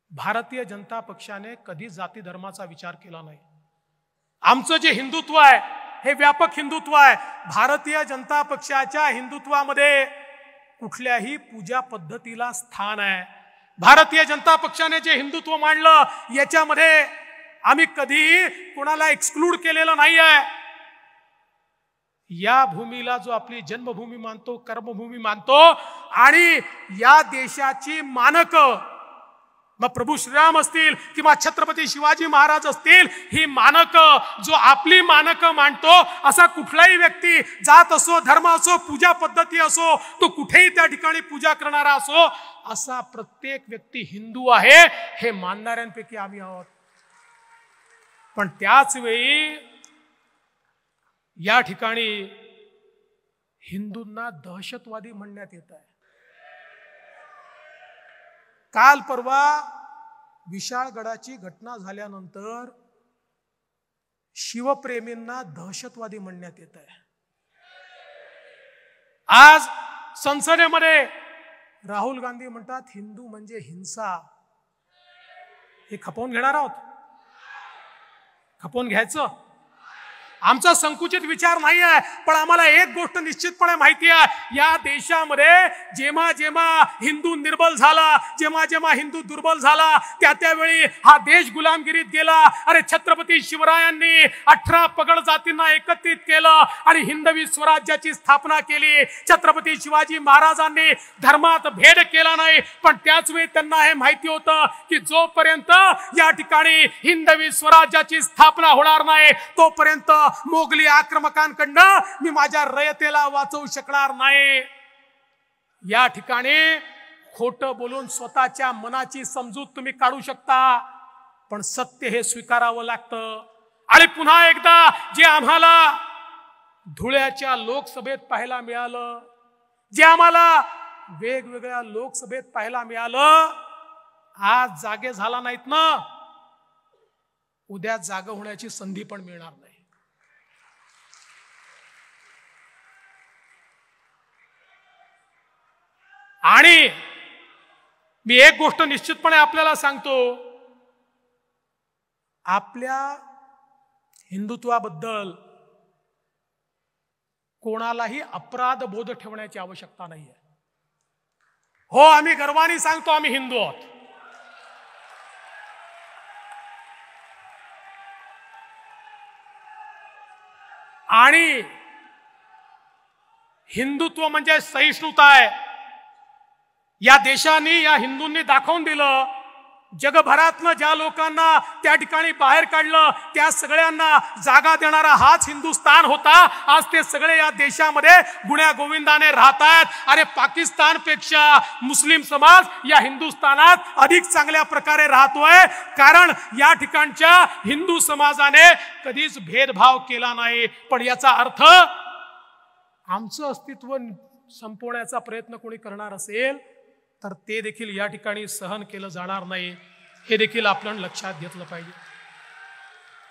भारतीय जनता पक्षाने कधी जाती धर्माचा विचार केला नाही। आमचं जे हिंदुत्व आहे हे व्यापक हिंदुत्व आहे। भारतीय जनता पक्षाच्या हिंदुत्वामध्ये कुठल्याही पूजा पद्धतीला स्थान आहे। भारतीय जनता पक्षाने जे हिंदुत्व मांडलं याच्यामध्ये आम्ही कधीही कोणाला एक्सक्लूड केलेलं नाही आहे। या भूमीला जो आपली जन्मभूमी मानतो, कर्मभूमी मानतो आणि या देशाची मानक मग प्रभू श्रीराम असतील किंवा छत्रपती शिवाजी महाराज असतील, ही मानक जो आपली मानक मानतो असा कुठलाही व्यक्ती, जात असो, धर्म असो, पूजा पद्धती असो, तो कुठेही त्या ठिकाणी पूजा करणारा असो, असा प्रत्येक व्यक्ती हिंदू आहे हे मानणाऱ्यांपैकी आम्ही आहोत। पण त्याच वेळी या ठिकाणी हिंदूंना दहशतवादी म्हणण्यात येत आहे। काल परवा विशाळगडाची घटना झाल्यानंतर शिवप्रेमींना दहशतवादी म्हणण्यात येत आहे। आज संसदेमध्ये राहुल गांधी म्हणतात हिंदू म्हणजे हिंसा। हे खपवून घेणार आहोत? खपवून घ्यायचं? आमचा संकुचित विचार नाही आहे, पण आम्हाला एक गोष्ट निश्चितपणे माहिती आहे, या देशामध्ये जेव्हा जेव्हा हिंदू निर्बल झाला, जेव्हा जेव्हा हिंदू दुर्बल झाला, त्यावेळी हा देश गुलामगिरीत गेला। अरे छत्रपती शिवरायांनी 18 पगड जातींना एकत्रित केलं आणि हिंदवी स्वराज्याची स्थापना केली। छत्रपती शिवाजी महाराजांनी धर्मात भेद केला नाही, पण त्याच वेळी त्यांना हे माहिती होतं की जोपर्यंत या ठिकाणी हिंदवी स्वराज्याची स्थापना होणार नाही तोपर्यंत मोगली आक्रमकांकडनं मी माझ्या रयतेला वाचवू शकणार नाही। या ठिकाणी खोटं बोलून स्वतःच्या मनाची समजूत तुम्ही काढू शकता, पण सत्य हे स्वीकारावं लागतं। आणि पुन्हा एकदा जे आम्हाला धुळ्याच्या लोकसभेत पाहायला मिळालं, जे आम्हाला वेगवेगळ्या लोकसभेत पाहायला मिळालं, आज जागे झाला नाहीत ना, उद्या जागा होण्याची संधी पण मिळणार नाही। आणि मी एक गोष्ट निश्चितपणे आपल्याला सांगतो, आपल्या हिंदुत्वाबद्दल कोणालाही अपराध बोध ठेवण्याची आवश्यकता नाहीये। हो, आम्ही गर्वाने सांगतो आम्ही हिंदू आहोत। आणि हिंदुत्व म्हणजे सहिष्णुता आहे। या देशाने, या हिंदूंनी दाखवून दिलं, जगभरातनं ज्या लोकांना त्या ठिकाणी बाहेर काढलं त्या सगळ्यांना जागा देणारा हाच हिंदुस्थान होता। आज ते सगळे या देशामध्ये गुण्या गोविंदाने राहतात। अरे पाकिस्तानपेक्षा मुस्लिम समाज या हिंदुस्थानात अधिक चांगल्या प्रकारे राहतोय, कारण या ठिकाणच्या हिंदू समाजाने कधीच भेदभाव केला नाही। पण याचा अर्थ आमचं अस्तित्व संपवण्याचा प्रयत्न कोणी करणार असेल तर ते देखील या ठिकाणी सहन केलं जाणार नाही, हे देखील आपण लक्षात घेतलं पाहिजे।